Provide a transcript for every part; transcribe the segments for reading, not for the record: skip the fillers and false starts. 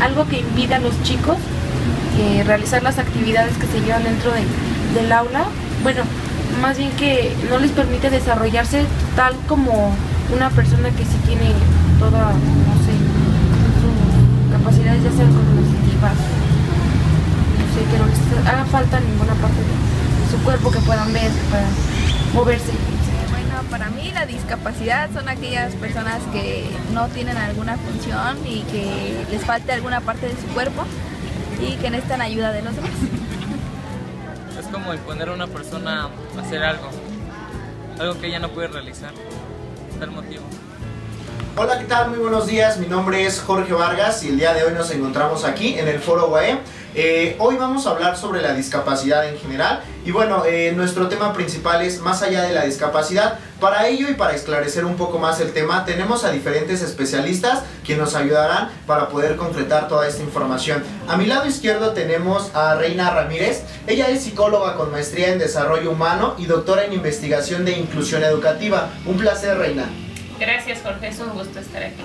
algo que impide a los chicos realizar las actividades que se llevan dentro del aula. Bueno, más bien que no les permite desarrollarse tal como una persona que sí tiene toda, no sé, sus capacidades, ya sean cognitivas, no sé, que no les haga falta ninguna parte de su cuerpo, que puedan ver, que puedan moverse. Bueno, para mí la discapacidad son aquellas personas que no tienen alguna función y que les falte alguna parte de su cuerpo y que necesitan ayuda de los demás. Es como imponer a una persona a hacer algo que ella no puede realizar, tal motivo. Hola, ¿qué tal? Muy buenos días, mi nombre es Jorge Vargas y el día de hoy nos encontramos aquí en el Foro UAE. Hoy vamos a hablar sobre la discapacidad en general y bueno, nuestro tema principal es más allá de la discapacidad. Para ello y para esclarecer un poco más el tema, tenemos a diferentes especialistas que nos ayudarán para poder concretar toda esta información. A mi lado izquierdo tenemos a Reina Ramírez. Ella es psicóloga con maestría en desarrollo humano y doctora en investigación de inclusión educativa. Un placer, Reina. Gracias, Jorge, es un gusto estar aquí.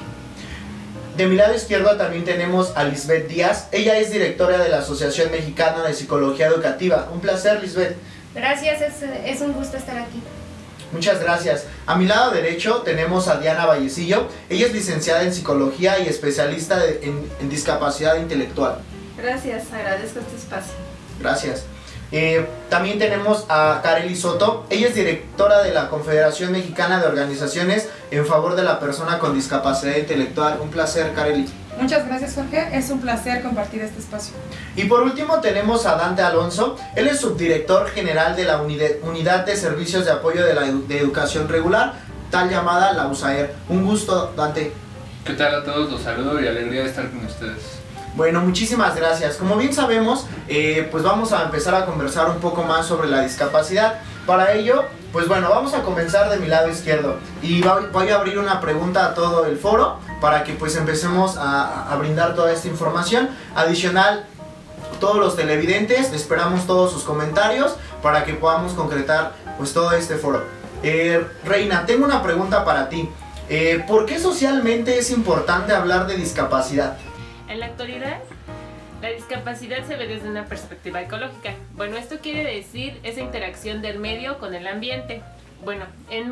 De mi lado izquierdo también tenemos a Lisbeth Díaz. Ella es directora de la Asociación Mexicana de Psicología Educativa. Un placer, Lisbeth. Gracias, es un gusto estar aquí. Muchas gracias. A mi lado derecho tenemos a Diana Vallecillo. Ella es licenciada en Psicología y especialista en discapacidad intelectual. Gracias, agradezco este espacio. Gracias. También tenemos a Kareli Soto. Ella es directora de la Confederación Mexicana de Organizaciones en favor de la persona con discapacidad intelectual. Un placer, Kareli. Muchas gracias, Jorge. Es un placer compartir este espacio. Y por último tenemos a Dante Alonso. Él es subdirector general de la Unidad de Servicios de Apoyo de Educación Regular, tal llamada la USAER. Un gusto, Dante. ¿Qué tal a todos? Los saludo y alegría de estar con ustedes. Bueno, muchísimas gracias. Como bien sabemos, pues vamos a empezar a conversar un poco más sobre la discapacidad. Para ello, pues bueno, vamos a comenzar de mi lado izquierdo y voy a abrir una pregunta a todo el foro para que pues empecemos a brindar toda esta información. Adicional, todos los televidentes, esperamos todos sus comentarios para que podamos concretar pues todo este foro. Reina, tengo una pregunta para ti. ¿Por qué socialmente es importante hablar de discapacidad? En la actualidad, la discapacidad se ve desde una perspectiva ecológica. Bueno, esto quiere decir esa interacción del medio con el ambiente. Bueno, en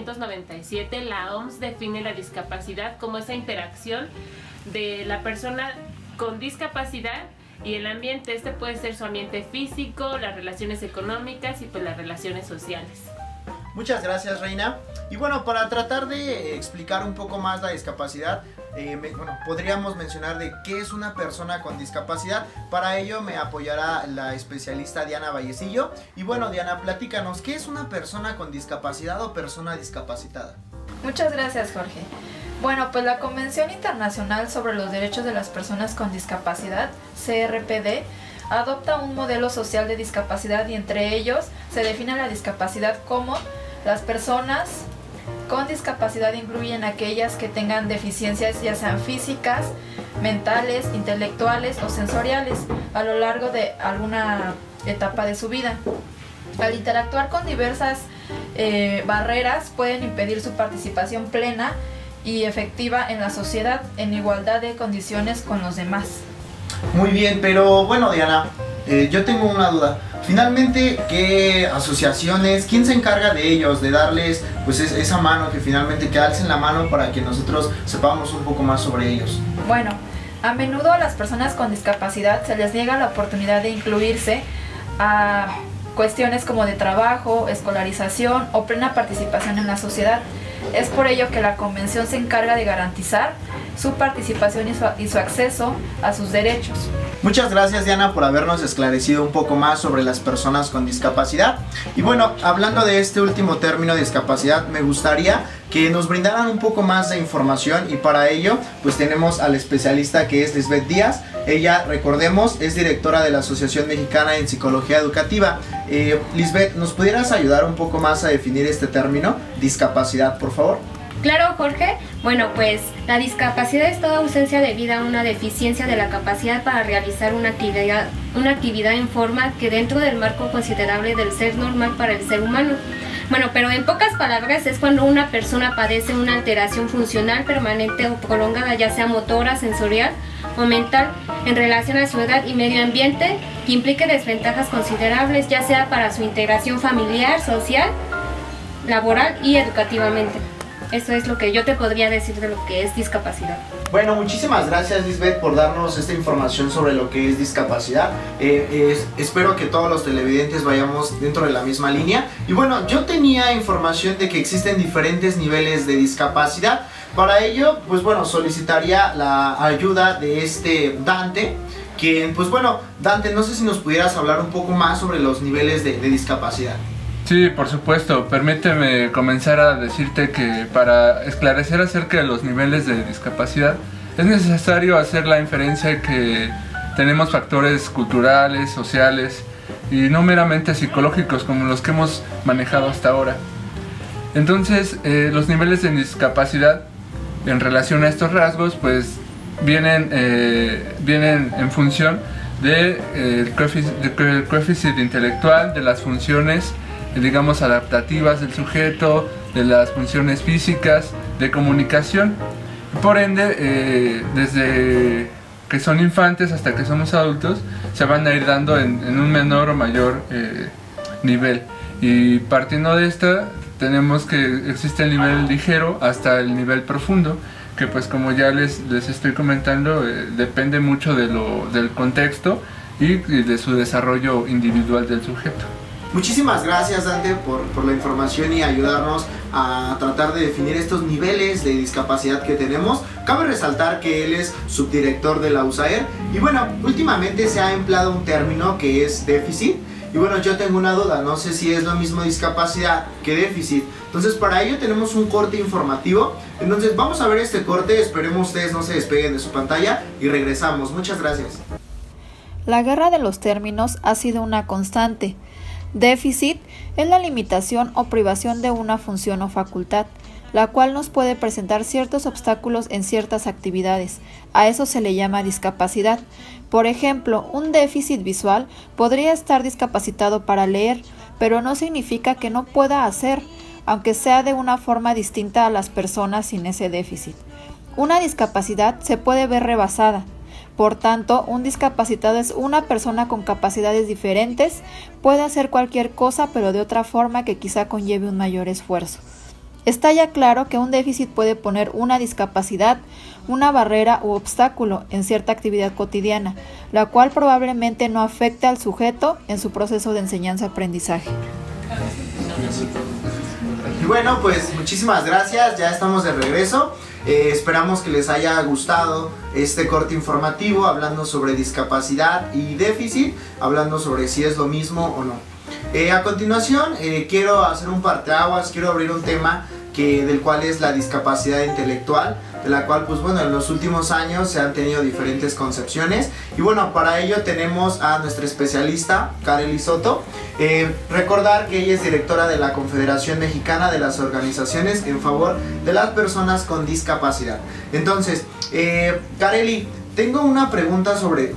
1997 la OMS define la discapacidad como esa interacción de la persona con discapacidad y el ambiente. Este puede ser su ambiente físico, las relaciones económicas y pues las relaciones sociales. Muchas gracias, Reina. Y bueno, para tratar de explicar un poco más la discapacidad, podríamos mencionar de qué es una persona con discapacidad. Para ello me apoyará la especialista Diana Vallecillo. Y bueno, Diana, platícanos, ¿qué es una persona con discapacidad o persona discapacitada? Muchas gracias, Jorge. Bueno, pues la Convención Internacional sobre los Derechos de las Personas con Discapacidad, CRPD, adopta un modelo social de discapacidad y entre ellos se define la discapacidad como las personas con discapacidad incluyen aquellas que tengan deficiencias ya sean físicas, mentales, intelectuales o sensoriales a lo largo de alguna etapa de su vida. Al interactuar con diversas barreras pueden impedir su participación plena y efectiva en la sociedad en igualdad de condiciones con los demás. Muy bien, pero bueno, Diana, yo tengo una duda. Finalmente, ¿qué asociaciones, quién se encarga de ellos, de darles pues esa mano, que finalmente que alcen la mano para que nosotros sepamos un poco más sobre ellos? Bueno, a menudo a las personas con discapacidad se les niega la oportunidad de incluirse a cuestiones como de trabajo, escolarización o plena participación en la sociedad. Es por ello que la Convención se encarga de garantizar su participación y su acceso a sus derechos. Muchas gracias, Diana, por habernos esclarecido un poco más sobre las personas con discapacidad. Y bueno, hablando de este último término, discapacidad, me gustaría que nos brindaran un poco más de información y para ello pues tenemos al especialista que es Lisbeth Díaz. Ella, recordemos, es directora de la Asociación Mexicana en Psicología Educativa. Lisbeth, ¿nos pudieras ayudar un poco más a definir este término, discapacidad, por favor? Claro, Jorge. Bueno, pues la discapacidad es toda ausencia debido a una deficiencia de la capacidad para realizar una actividad en forma que dentro del marco considerable del ser normal para el ser humano. Bueno, pero en pocas palabras es cuando una persona padece una alteración funcional permanente o prolongada, ya sea motora, sensorial o mental en relación a su edad y medio ambiente que implique desventajas considerables, ya sea para su integración familiar, social, laboral y educativamente. Eso es lo que yo te podría decir de lo que es discapacidad. Bueno, muchísimas gracias, Lisbeth, por darnos esta información sobre lo que es discapacidad. Espero que todos los televidentes vayamos dentro de la misma línea. Y bueno, yo tenía información de que existen diferentes niveles de discapacidad. Para ello, pues bueno, solicitaría la ayuda de Dante, quien, pues bueno, Dante, no sé si nos pudieras hablar un poco más sobre los niveles de discapacidad. Sí, por supuesto. Permíteme comenzar a decirte que para esclarecer acerca de los niveles de discapacidad es necesario hacer la inferencia que tenemos factores culturales, sociales y no meramente psicológicos como los que hemos manejado hasta ahora. Entonces, los niveles de discapacidad en relación a estos rasgos pues vienen en función del coeficiente intelectual, de las funciones digamos adaptativas del sujeto, de las funciones físicas, de comunicación. Por ende, desde que son infantes hasta que somos adultos, se van a ir dando en un menor o mayor nivel. Y partiendo de esta, tenemos que existe el nivel ligero hasta el nivel profundo, que pues como ya les estoy comentando, depende mucho del contexto y de su desarrollo individual del sujeto. Muchísimas gracias, Dante, por la información y ayudarnos a tratar de definir estos niveles de discapacidad que tenemos. Cabe resaltar que él es subdirector de la USAER y bueno, últimamente se ha empleado un término que es déficit. Y bueno, yo tengo una duda, no sé si es lo mismo discapacidad que déficit. Entonces para ello tenemos un corte informativo. Entonces vamos a ver este corte, esperemos ustedes no se despeguen de su pantalla y regresamos. Muchas gracias. La guerra de los términos ha sido una constante. Déficit es la limitación o privación de una función o facultad, la cual nos puede presentar ciertos obstáculos en ciertas actividades. A eso se le llama discapacidad. Por ejemplo, un déficit visual podría estar discapacitado para leer, pero no significa que no pueda hacer, aunque sea de una forma distinta a las personas sin ese déficit. Una discapacidad se puede ver rebasada. Por tanto, un discapacitado es una persona con capacidades diferentes, puede hacer cualquier cosa pero de otra forma que quizá conlleve un mayor esfuerzo. Está ya claro que un déficit puede poner una discapacidad, una barrera u obstáculo en cierta actividad cotidiana, la cual probablemente no afecte al sujeto en su proceso de enseñanza-aprendizaje. Y bueno, pues muchísimas gracias, ya estamos de regreso. Esperamos que les haya gustado este corte informativo hablando sobre discapacidad y déficit, hablando sobre si es lo mismo o no. A continuación quiero hacer un parteaguas, quiero abrir un tema del cual es la discapacidad intelectual, de la cual pues bueno en los últimos años se han tenido diferentes concepciones y bueno para ello tenemos a nuestra especialista Kareli Soto. Recordar que ella es directora de la Confederación Mexicana de las Organizaciones en favor de las personas con discapacidad. Entonces, Kareli, tengo una pregunta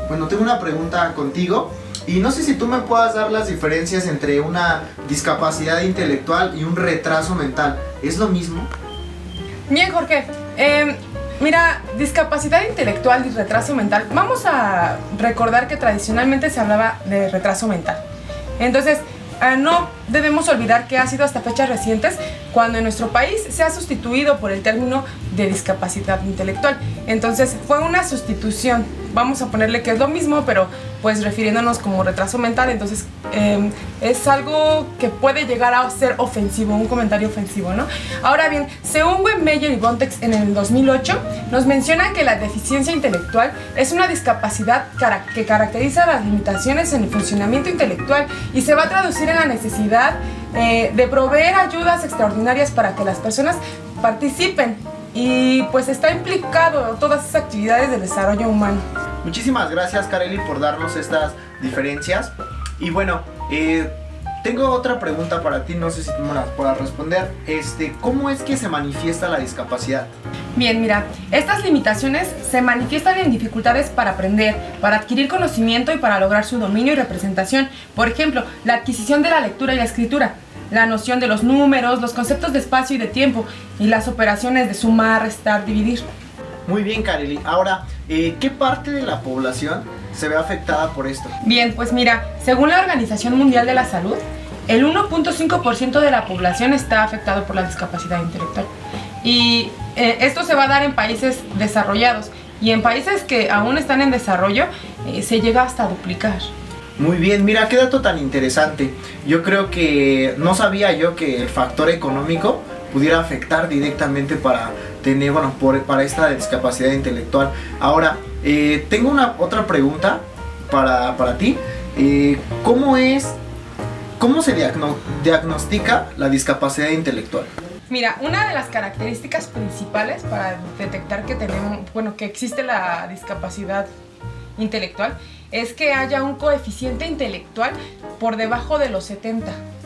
contigo y no sé si tú me puedas dar las diferencias entre una discapacidad intelectual y un retraso mental. ¿Es lo mismo? Bien, Jorge. Mira, discapacidad intelectual y retraso mental. Vamos a recordar que tradicionalmente se hablaba de retraso mental. Entonces, no debemos olvidar que ha sido hasta fechas recientes cuando en nuestro país se ha sustituido por el término de discapacidad intelectual. Entonces, fue una sustitución. Vamos a ponerle que es lo mismo, pero pues refiriéndonos como retraso mental. Entonces, es algo que puede llegar a ser ofensivo, un comentario ofensivo, ¿no? Ahora bien, según Webmeyer y Bontex en el 2008, nos menciona que la deficiencia intelectual es una discapacidad que caracteriza las limitaciones en el funcionamiento intelectual y se va a traducir en la necesidad de proveer ayudas extraordinarias para que las personas participen y pues está implicado en todas esas actividades del desarrollo humano. Muchísimas gracias, Kareli, por darnos estas diferencias. Y bueno, tengo otra pregunta para ti, no sé si tú me las puedas responder. ¿Cómo es que se manifiesta la discapacidad? Bien, mira, estas limitaciones se manifiestan en dificultades para aprender, para adquirir conocimiento y para lograr su dominio y representación. Por ejemplo, la adquisición de la lectura y la escritura, la noción de los números, los conceptos de espacio y de tiempo y las operaciones de sumar, restar, dividir. Muy bien, Kareli. Ahora, ¿qué parte de la población se ve afectada por esto? Bien, pues mira, según la Organización Mundial de la Salud, el 1.5% de la población está afectado por la discapacidad intelectual. Y esto se va a dar en países desarrollados. Y en países que aún están en desarrollo, se llega hasta a duplicar. Muy bien, mira, qué dato tan interesante. Yo creo que no sabía yo que el factor económico pudiera afectar directamente para tener, bueno, para esta discapacidad intelectual. Ahora, tengo otra pregunta para ti. ¿Cómo se diagnostica la discapacidad intelectual? Mira, una de las características principales para detectar que existe la discapacidad intelectual es que haya un coeficiente intelectual por debajo de los 70.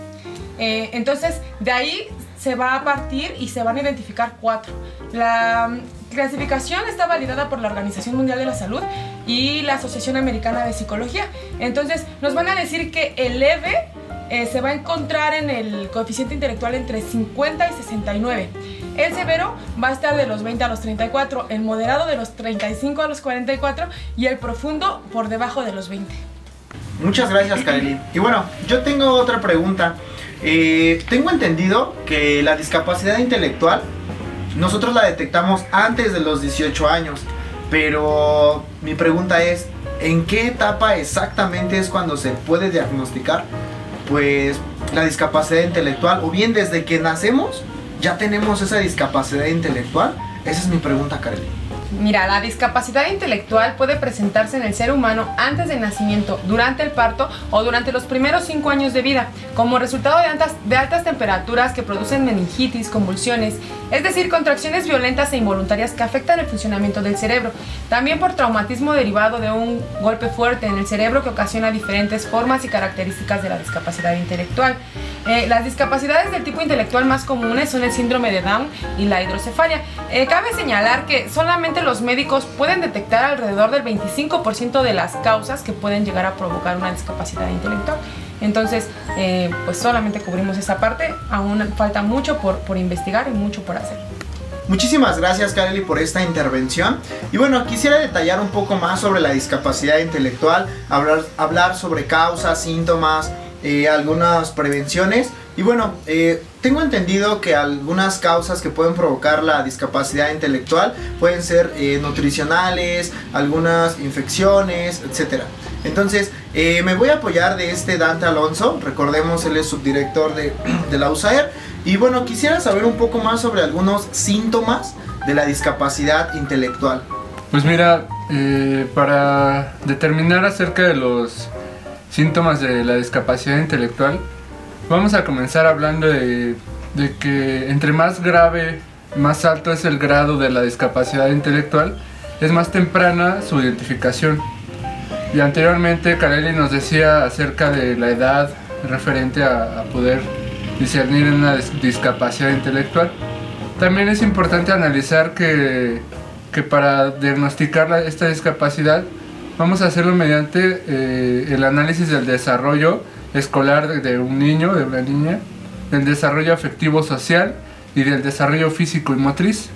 Entonces, de ahí se va a partir y se van a identificar 4. La clasificación está validada por la Organización Mundial de la Salud y la Asociación Americana de Psicología. Entonces, nos van a decir que el leve se va a encontrar en el coeficiente intelectual entre 50 y 69. El severo va a estar de los 20 a los 34, el moderado de los 35 a los 44 y el profundo por debajo de los 20. Muchas gracias, Kareli. Y bueno, yo tengo otra pregunta. Tengo entendido que la discapacidad intelectual nosotros la detectamos antes de los 18 años, pero mi pregunta es, ¿en qué etapa exactamente es cuando se puede diagnosticar pues la discapacidad intelectual? O bien desde que nacemos ya tenemos esa discapacidad intelectual. Esa es mi pregunta, Kareli. Mira, la discapacidad intelectual puede presentarse en el ser humano antes del nacimiento, durante el parto o durante los primeros 5 años de vida, como resultado de altas temperaturas que producen meningitis, convulsiones, es decir, contracciones violentas e involuntarias que afectan el funcionamiento del cerebro. También por traumatismo derivado de un golpe fuerte en el cerebro que ocasiona diferentes formas y características de la discapacidad intelectual. Las discapacidades del tipo intelectual más comunes son el síndrome de Down y la hidrocefalia. Cabe señalar que solamente los médicos pueden detectar alrededor del 25% de las causas que pueden llegar a provocar una discapacidad intelectual. Entonces, pues solamente cubrimos esa parte. Aún falta mucho por investigar y mucho por hacer. Muchísimas gracias, Kareli, por esta intervención. Y bueno, quisiera detallar un poco más sobre la discapacidad intelectual, hablar sobre causas, síntomas, algunas prevenciones. Y bueno, tengo entendido que algunas causas que pueden provocar la discapacidad intelectual pueden ser nutricionales, algunas infecciones, etc. Entonces, me voy a apoyar de Dante Alonso. Recordemos, él es subdirector de la USAER. Y bueno, quisiera saber un poco más sobre algunos síntomas de la discapacidad intelectual. Pues mira, para determinar acerca de los síntomas de la discapacidad intelectual, vamos a comenzar hablando de que entre más grave, más alto es el grado de la discapacidad intelectual, es más temprana su identificación. Y anteriormente Kareli nos decía acerca de la edad referente a poder discernir una discapacidad intelectual. También es importante analizar que para diagnosticar esta discapacidad vamos a hacerlo mediante el análisis del desarrollo escolar de un niño, de una niña, del desarrollo afectivo social y del desarrollo físico y motriz.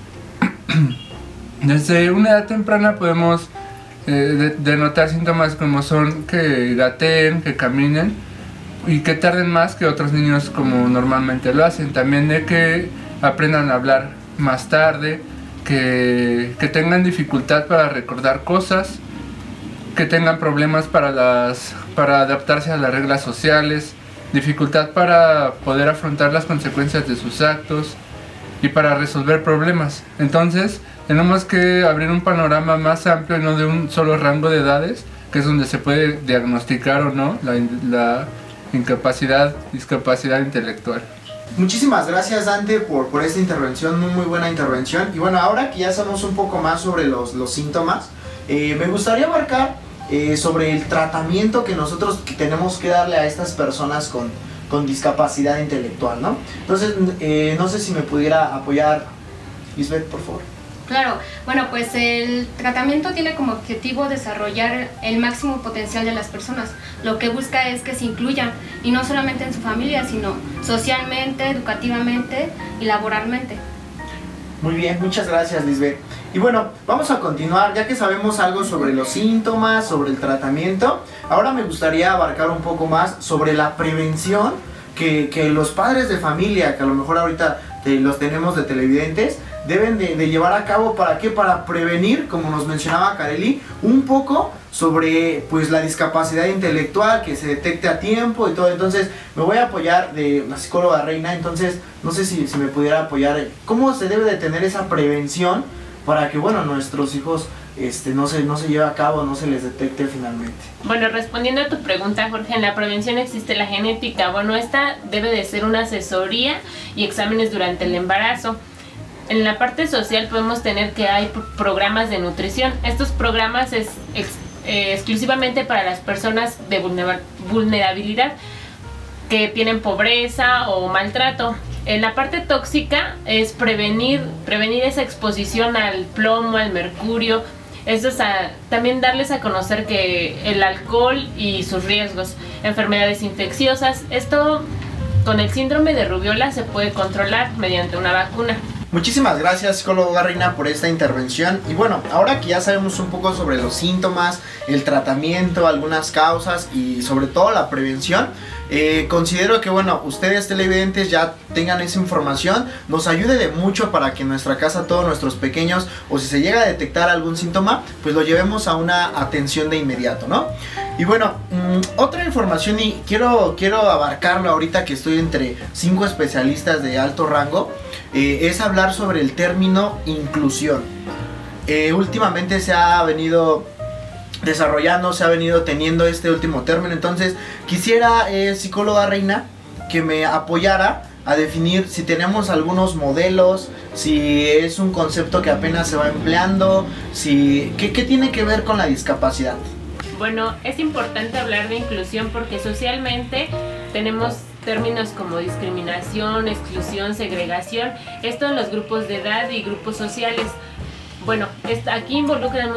Desde una edad temprana podemos denotar síntomas como son que gateen, que caminen y que tarden más que otros niños como normalmente lo hacen. También de que aprendan a hablar más tarde, que tengan dificultad para recordar cosas, que tengan problemas para adaptarse a las reglas sociales, dificultad para poder afrontar las consecuencias de sus actos y para resolver problemas. Entonces, tenemos que abrir un panorama más amplio y no de un solo rango de edades, que es donde se puede diagnosticar o no la discapacidad intelectual. Muchísimas gracias, Dante, por esta intervención, muy buena intervención. Y bueno, ahora que ya sabemos un poco más sobre los síntomas, me gustaría abarcar sobre el tratamiento que nosotros tenemos que darle a estas personas con discapacidad intelectual, ¿no? Entonces, no sé si me pudiera apoyar, Lisbeth, por favor. Claro, bueno, pues el tratamiento tiene como objetivo desarrollar el máximo potencial de las personas. Lo que busca es que se incluyan, y no solamente en su familia, sino socialmente, educativamente y laboralmente. Muy bien, muchas gracias, Lisbeth. Y bueno, vamos a continuar, ya que sabemos algo sobre los síntomas, sobre el tratamiento. Ahora me gustaría abarcar un poco más sobre la prevención que los padres de familia, que a lo mejor ahorita los tenemos de televidentes, deben de llevar a cabo. ¿Para qué? Para prevenir, como nos mencionaba Kareli, un poco sobre pues la discapacidad intelectual, que se detecte a tiempo y todo. Entonces me voy a apoyar de la psicóloga Reina. Entonces no sé si me pudiera apoyar, ¿cómo se debe de tener esa prevención para que, bueno, nuestros hijos no se lleve a cabo, no se les detecte finalmente? Bueno, respondiendo a tu pregunta, Jorge, en la prevención existe la genética. Bueno, esta debe de ser una asesoría y exámenes durante el embarazo. En la parte social podemos tener que hay programas de nutrición. Estos programas es exclusivamente para las personas de vulnerabilidad que tienen pobreza o maltrato. En la parte tóxica es prevenir esa exposición al plomo, al mercurio. Esto es también darles a conocer que el alcohol y sus riesgos, enfermedades infecciosas. Esto con el síndrome de rubiola se puede controlar mediante una vacuna. Muchísimas gracias, psicóloga Reina, por esta intervención. Y bueno, ahora que ya sabemos un poco sobre los síntomas, el tratamiento, algunas causas y sobre todo la prevención, considero que, bueno, ustedes televidentes ya tengan esa información, nos ayude de mucho para que en nuestra casa todos nuestros pequeños, o si se llega a detectar algún síntoma, pues lo llevemos a una atención de inmediato, ¿no? Y bueno, otra información, y quiero abarcarlo ahorita que estoy entre 5 especialistas de alto rango, es hablar sobre el término inclusión. Últimamente se ha venido desarrollando, se ha venido teniendo este último término. Entonces quisiera, psicóloga Reina, que me apoyara a definir si tenemos algunos modelos, si es un concepto que apenas se va empleando, ¿qué tiene que ver con la discapacidad? Bueno, es importante hablar de inclusión porque socialmente tenemos términos como discriminación, exclusión, segregación, esto en los grupos de edad y grupos sociales. Bueno, aquí involucran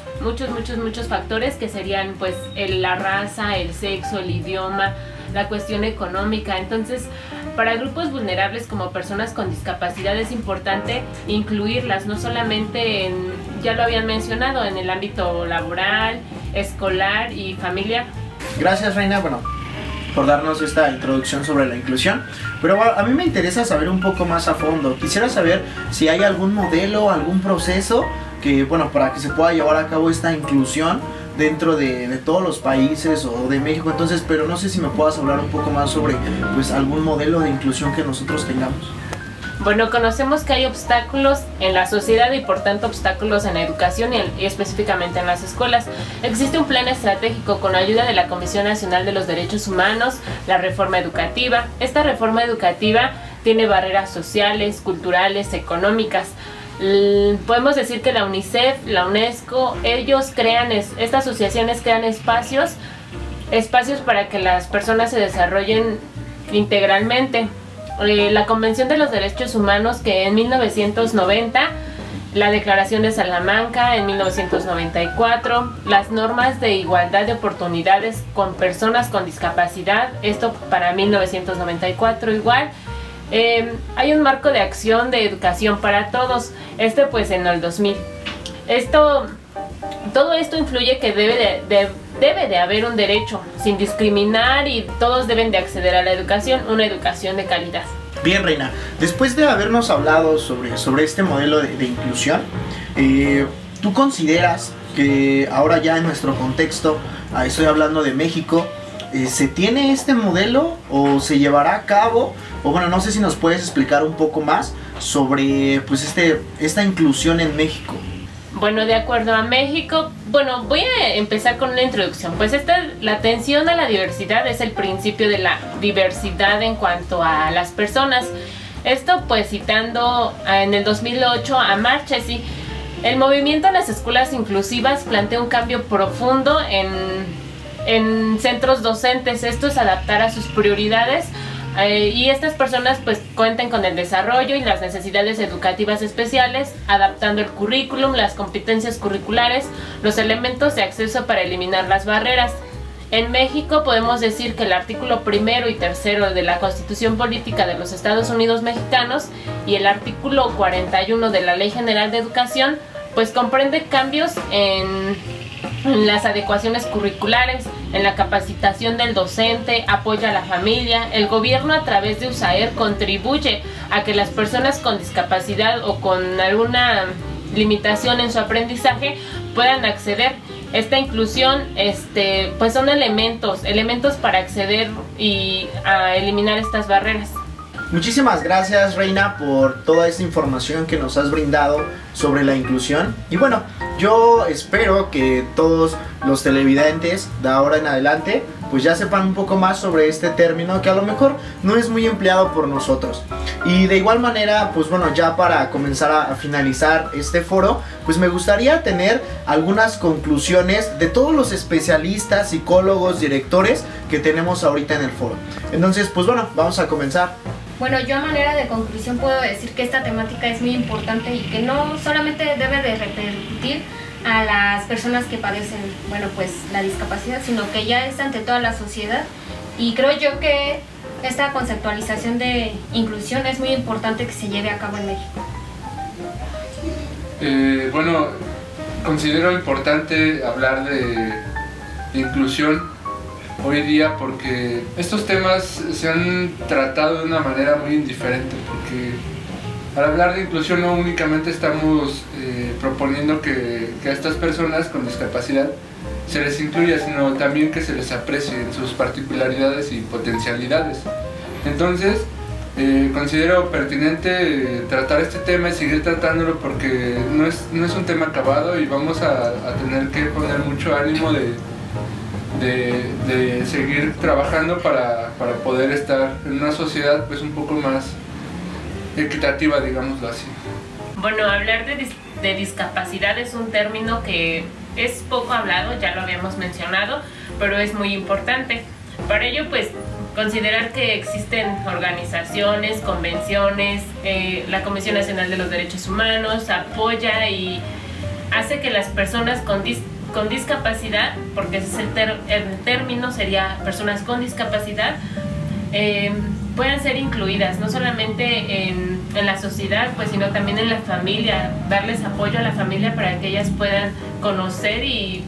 muchos factores que serían pues la raza, el sexo, el idioma, la cuestión económica. Entonces, para grupos vulnerables como personas con discapacidad es importante incluirlas, no solamente ya lo habían mencionado, en el ámbito laboral, escolar y familiar. Gracias, Reina, bueno, por darnos esta introducción sobre la inclusión. Pero a mí me interesa saber un poco más a fondo. Quisiera saber si hay algún modelo, algún proceso que, bueno, para que se pueda llevar a cabo esta inclusión dentro de todos los países o de México. Entonces, pero no sé si me puedas hablar un poco más sobre pues algún modelo de inclusión que nosotros tengamos. Bueno, conocemos que hay obstáculos en la sociedad y por tanto obstáculos en la educación y específicamente en las escuelas. Existe un plan estratégico con ayuda de la Comisión Nacional de los Derechos Humanos, la reforma educativa. Esta reforma educativa tiene barreras sociales, culturales, económicas. Podemos decir que la UNICEF, la UNESCO, estas asociaciones crean espacios para que las personas se desarrollen integralmente. La Convención de los Derechos Humanos, que en 1990, la Declaración de Salamanca en 1994, las normas de igualdad de oportunidades con personas con discapacidad, esto para 1994 igual. Hay un marco de acción de educación para todos, pues en el 2000. Todo esto influye que debe de haber un derecho sin discriminar y todos deben de acceder a la educación, una educación de calidad. Bien, Reina, después de habernos hablado sobre este modelo de inclusión, ¿tú consideras que ahora ya en nuestro contexto, estoy hablando de México, ¿se tiene este modelo o se llevará a cabo? O bueno, no sé si nos puedes explicar un poco más sobre pues esta inclusión en México. Bueno, de acuerdo a México, bueno, voy a empezar con una introducción. Pues la atención a la diversidad es el principio de la diversidad en cuanto a las personas. Esto pues citando en el 2008 a Marchesi. El movimiento en las escuelas inclusivas plantea un cambio profundo en centros docentes. Esto es adaptar a sus prioridades. Y estas personas pues cuentan con el desarrollo y las necesidades educativas especiales, adaptando el currículum, las competencias curriculares, los elementos de acceso para eliminar las barreras. En México podemos decir que el artículo 1 y 3 de la Constitución Política de los Estados Unidos Mexicanos y el artículo 41 de la Ley General de Educación pues comprende cambios en las adecuaciones curriculares, en la capacitación del docente, apoya a la familia. El gobierno a través de USAER contribuye a que las personas con discapacidad o con alguna limitación en su aprendizaje puedan acceder. Esta inclusión pues son elementos para acceder y a eliminar estas barreras. Muchísimas gracias, Reina, por toda esta información que nos has brindado sobre la inclusión. Y bueno, yo espero que todos los televidentes de ahora en adelante pues ya sepan un poco más sobre este término que a lo mejor no es muy empleado por nosotros. Y de igual manera, pues bueno, ya para comenzar a finalizar este foro, pues me gustaría tener algunas conclusiones de todos los especialistas, psicólogos, directores que tenemos ahorita en el foro. Entonces, pues bueno, vamos a comenzar. Bueno, yo a manera de conclusión puedo decir que esta temática es muy importante y que no solamente debe de repercutir a las personas que padecen, bueno, pues la discapacidad, sino que ya es ante toda la sociedad. Y creo yo que esta conceptualización de inclusión es muy importante que se lleve a cabo en México. Bueno, considero importante hablar de inclusión hoy día porque estos temas se han tratado de una manera muy indiferente, porque al hablar de inclusión no únicamente estamos proponiendo que a estas personas con discapacidad se les incluya, sino también que se les aprecie en sus particularidades y potencialidades. Entonces, considero pertinente tratar este tema y seguir tratándolo porque no es un tema acabado y vamos a tener que poner mucho ánimo de seguir trabajando para poder estar en una sociedad pues un poco más equitativa, digámoslo así. Bueno, hablar de discapacidad es un término que es poco hablado, ya lo habíamos mencionado, pero es muy importante. Para ello, pues, considerar que existen organizaciones, convenciones, la Comisión Nacional de los Derechos Humanos apoya y hace que las personas con discapacidad, porque ese es el término, sería personas con discapacidad, puedan ser incluidas, no solamente en la sociedad, pues, sino también en la familia, darles apoyo a la familia para que ellas puedan conocer y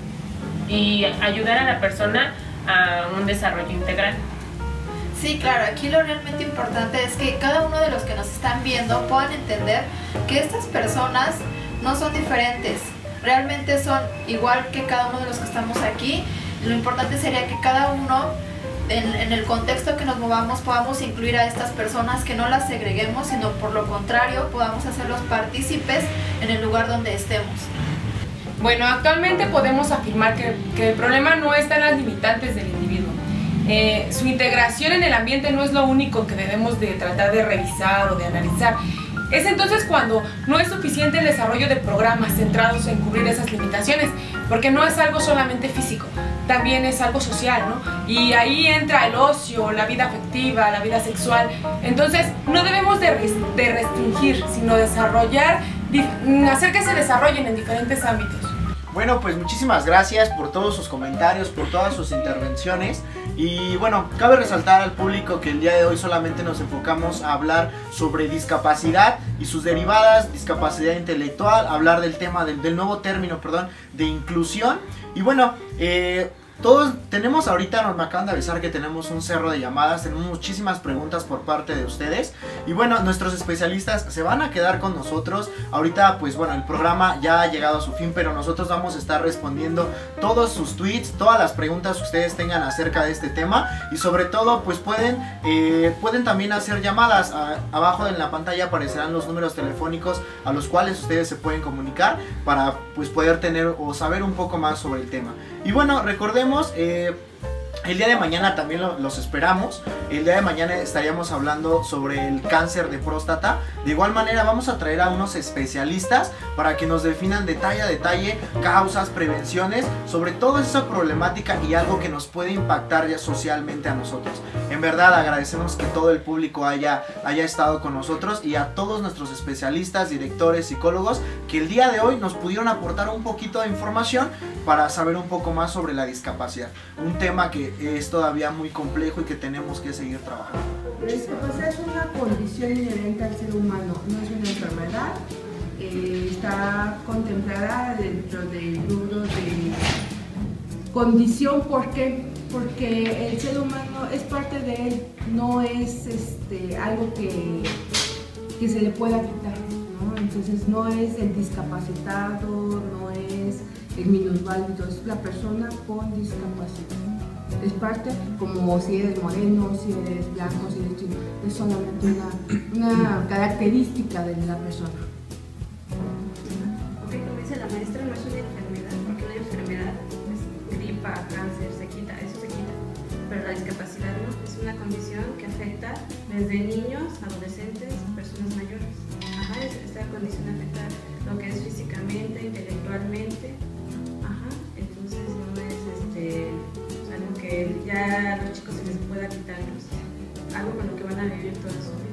ayudar a la persona a un desarrollo integral. Sí, claro, aquí lo realmente importante es que cada uno de los que nos están viendo puedan entender que estas personas no son diferentes, realmente son igual que cada uno de los que estamos aquí. Lo importante sería que cada uno, en el contexto que nos movamos, podamos incluir a estas personas, que no las segreguemos, sino por lo contrario, podamos hacerlos partícipes en el lugar donde estemos. Bueno, actualmente podemos afirmar que el problema no está en las limitantes del individuo. Su integración en el ambiente no es lo único que debemos de tratar de revisar o de analizar. Es entonces cuando no es suficiente el desarrollo de programas centrados en cubrir esas limitaciones, porque no es algo solamente físico, también es algo social, ¿no? Y ahí entra el ocio, la vida afectiva, la vida sexual. Entonces no debemos de restringir, sino desarrollar, hacer que se desarrollen en diferentes ámbitos. Bueno, pues muchísimas gracias por todos sus comentarios, por todas sus intervenciones. Y bueno, cabe resaltar al público que el día de hoy solamente nos enfocamos a hablar sobre discapacidad y sus derivadas, discapacidad intelectual, hablar del tema del nuevo término, perdón, de inclusión. Y bueno, todos tenemos ahorita, me acaban de avisar que tenemos un cerro de llamadas, tenemos muchísimas preguntas por parte de ustedes. Y bueno, nuestros especialistas se van a quedar con nosotros. Ahorita pues bueno, el programa ya ha llegado a su fin, pero nosotros vamos a estar respondiendo todos sus tweets, todas las preguntas que ustedes tengan acerca de este tema. Y sobre todo pues pueden también hacer llamadas. Abajo en la pantalla aparecerán los números telefónicos a los cuales ustedes se pueden comunicar para pues poder tener o saber un poco más sobre el tema. Y bueno, recordemos, el día de mañana también los esperamos. el día de mañana estaríamos hablando sobre el cáncer de próstata. De igual manera vamos a traer a unos especialistas para que nos definan detalle a detalle causas, prevenciones, sobre toda esa problemática y algo que nos puede impactar ya socialmente a nosotros. En verdad agradecemos que todo el público haya estado con nosotros y a todos nuestros especialistas, directores, psicólogos que el día de hoy nos pudieron aportar un poquito de información para saber un poco más sobre la discapacidad. Un tema que es todavía muy complejo y que tenemos que seguir trabajando. La discapacidad es una condición inherente al ser humano, no es una enfermedad. Está contemplada dentro del rubro de condición. ¿Por qué? Porque el ser humano es parte de él, no es algo que se le pueda quitar, ¿no? Entonces no es el discapacitado, no es el minusválido, es la persona con discapacidad. Es parte, como si eres moreno, si eres blanco, si eres chino, es solamente una característica de la persona. Ok, como dice la maestra, no es una enfermedad, porque una enfermedad es gripa, cáncer, se quita, eso se quita. Pero la discapacidad no, es una condición que afecta desde niños, adolescentes, personas mayores. Ajá, esta condición afecta lo que es físicamente, intelectualmente. Ajá, entonces no es algo que ya a los chicos se les pueda quitar, algo con lo que van a vivir toda su vida.